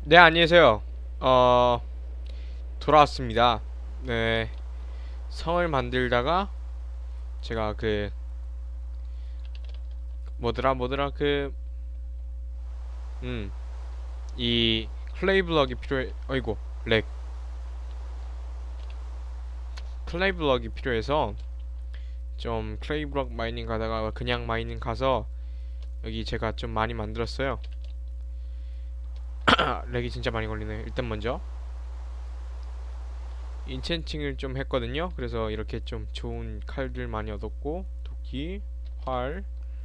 네, 안녕히 계세요. 어, 돌아왔습니다. 네, 성을 만들다가 제가 뭐더라 음, 이 클레이 블럭이 어이고, 렉. 클레이 블럭이 필요해서 좀 클레이 블럭 마이닝 가다가 그냥 마이닝 가서 여기 제가 좀 많이 만들었어요. 렉이 진짜 많이 걸리네. 일단 먼저 인챈팅을 좀 했거든요. 그래서 이렇게 좀 좋은 칼들 많이 얻었고 도끼, 활.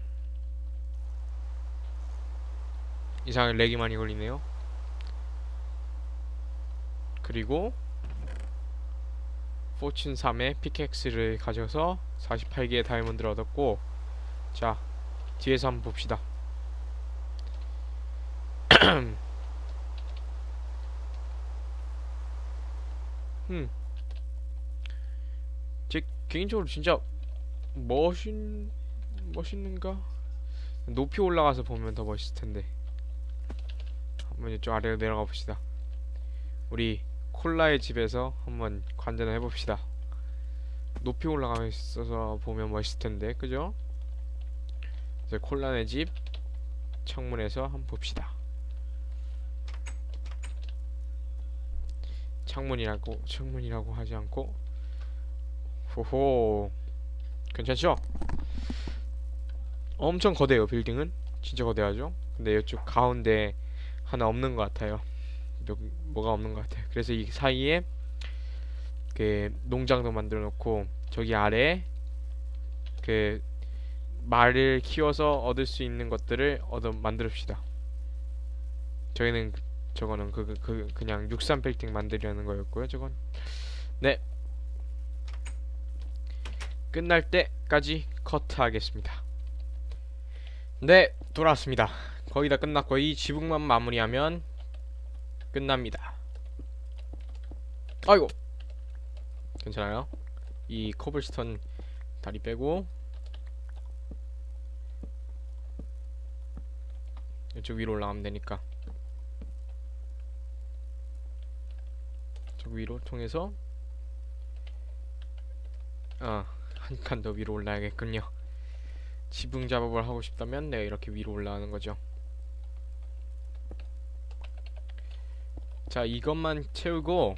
이상하게 렉이 많이 걸리네요. 그리고 포춘 3의 피켓스를 가져서 48개의 다이아몬드를 얻었고, 자 뒤에서 한번 봅시다. 음, 제 개인적으로 진짜 멋있 멋있는가? 높이 올라가서 보면 더 멋있을 텐데. 한번 이쪽 아래로 내려가 봅시다. 우리 콜라의 집에서 한번 관전을 해봅시다. 높이 올라가 있어서 보면 멋있을 텐데, 그죠? 이제 콜라의 집 창문에서 한번 봅시다. 창문이라고 하지 않고, 호호, 괜찮죠? 엄청 거대해요. 빌딩은 진짜 거대하죠. 근데 이쪽 가운데 하나 없는 것 같아요. 여기 뭐가 없는 것 같아요. 그래서 이 사이에 그 농장도 만들어 놓고, 저기 아래 그 말을 키워서 얻을 수 있는 것들을 얻어 만들읍시다. 저희는 저거는 그냥 63 빌딩 만들려는 거였고요. 저건 네, 끝날 때까지 커트하겠습니다. 네, 돌아왔습니다. 거의 다 끝났고 이 지붕만 마무리하면 끝납니다. 아이고, 괜찮아요. 이 코블스톤 다리 빼고 이쪽 위로 올라가면 되니까 저 위로 통해서 한 칸 더 위로 올라야겠군요. 지붕 작업을 하고 싶다면 내가 이렇게 위로 올라가는 거죠. 자, 이것만 채우고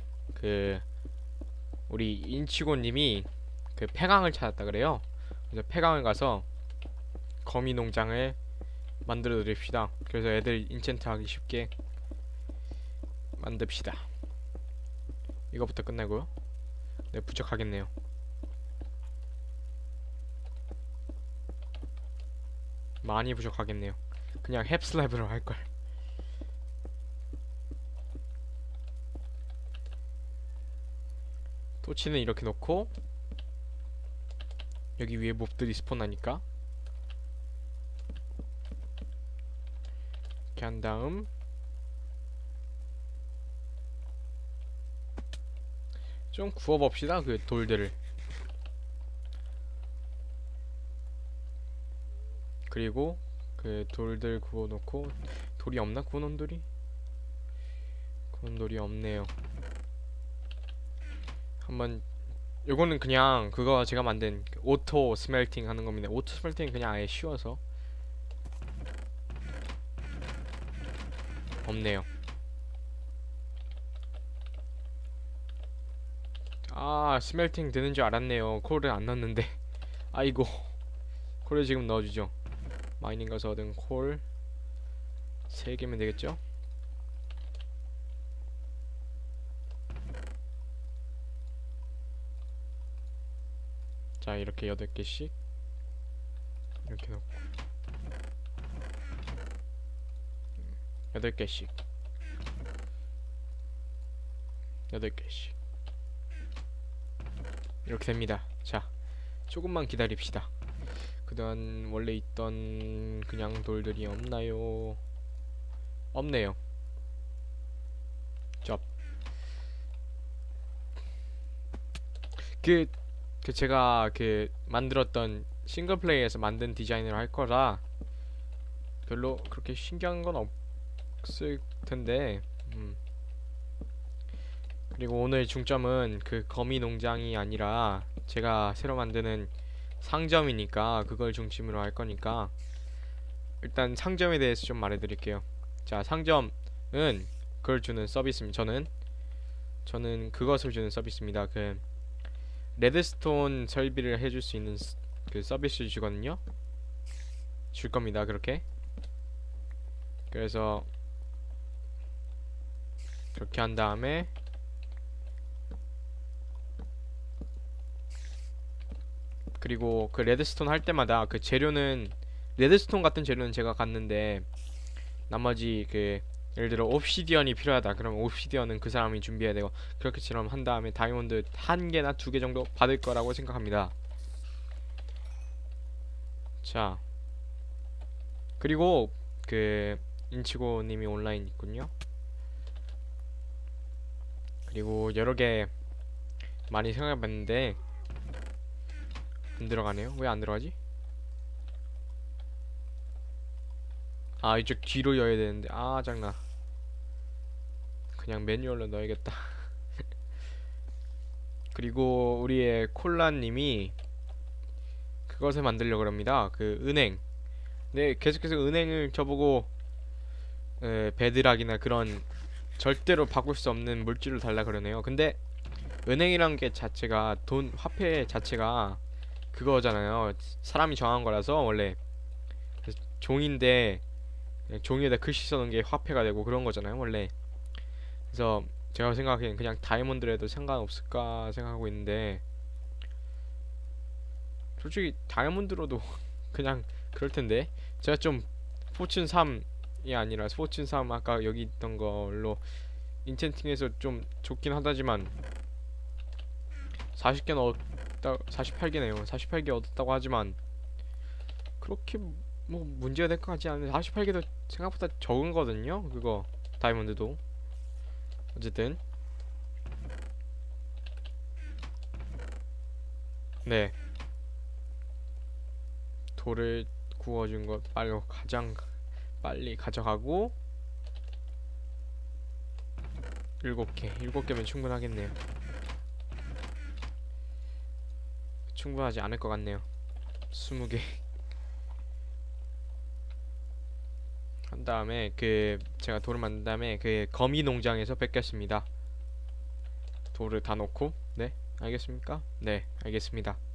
우리 인치고님이 폐광을 찾았다 그래요. 그래서 폐광을 가서 거미 농장을 만들어 드립시다. 그래서 애들 인챈트 하기 쉽게 만듭시다. 이거부터 끝내고요. 네, 부족하겠네요. 많이 부족하겠네요. 그냥 햅슬랩으로 할걸. 토치는 이렇게 놓고 여기 위에 몹들이 스폰하니까 이렇게 한 다음 좀 구워봅시다. 그 돌들을. 그리고 그 돌들 구워놓고, 돌이 없나? 구워놓은 돌이? 구워놓은 돌이 없네요. 한번, 요거는 그냥 그거 제가 만든 오토 스멜팅 하는 겁니다. 오토 스멜팅 그냥 아예 쉬워서. 없네요. 아, 스멜팅 되는 줄 알았네요. 콜을 안 넣었는데. 아이고, 콜을 지금 넣어주죠. 마이닝 가서 얻은 콜 3개면 되겠죠? 자, 이렇게 8개씩 이렇게 넣고 8개씩 8개씩 이렇게 됩니다. 자, 조금만 기다립시다. 그동안 원래 있던 그냥 돌들이 없나요? 없네요. 쩝. 그, 제가 만들었던 싱글플레이에서 만든 디자인으로 할 거라 별로 그렇게 신기한 건 없을 텐데, 음. 그리고 오늘 중점은 그 거미 농장이 아니라 제가 새로 만드는 상점이니까 그걸 중심으로 할 거니까 일단 상점에 대해서 좀 말해드릴게요. 자, 상점은 그걸 주는 서비스입니다. 저는 그것을 주는 서비스입니다. 그 레드스톤 설비를 해줄 수 있는 그 서비스를 주거든요. 줄 겁니다. 그렇게. 그래서 그렇게 한 다음에 그리고 그 레드스톤 할 때마다 그 재료는 레드스톤 같은 재료는 제가 갔는데 나머지 그 예를 들어 옵시디언이 필요하다 그러면 옵시디언은 그 사람이 준비해야 되고 그렇게처럼 한 다음에 다이아몬드 한 개나 두 개 정도 받을 거라고 생각합니다. 자, 그리고 그 인치고 님이 온라인 있군요. 그리고 여러 개 많이 생각해봤는데 안 들어가네요. 왜 안 들어가지? 아, 이쪽 뒤로 여야 되는데. 아, 장난. 그냥 매뉴얼로 넣어야겠다. 그리고 우리의 콜라님이 그것을 만들려고 그럽니다. 그 은행. 네, 계속해서 은행을 저보고 베드락이나 그런 절대로 바꿀 수 없는 물질을 달라 그러네요. 근데 은행이란 게 자체가 돈 화폐 자체가 그거잖아요. 사람이 정한 거라서 원래 종인데 종이에다 글씨 써놓은 게 화폐가 되고 그런 거잖아요. 원래. 그래서 제가 생각하기엔 그냥 다이아몬드라도 상관없을까 생각하고 있는데 솔직히 다이아몬드로도 그냥 그럴 텐데 제가 좀 포춘 3이 아니라 포춘 3 아까 여기 있던 걸로 인챈팅해서 좀 좋긴 하다지만 40개는 얻었다 48개네요. 48개 얻었다고 하지만 그렇게 뭐 문제가 될 것 같지 않은데 48개도 생각보다 적은 거든요. 그거 다이아몬드도 어쨌든 네 돌을 구워준 것 빨리 가장 빨리 가져가고 7개면 충분하겠네요. 충분하지 않을 것 같네요. 20개 한 다음에 그 제가 돌을 만든 다음에 그 거미 농장에서 뺏겼습니다. 돌을 다 놓고 네 알겠습니까? 네 알겠습니다.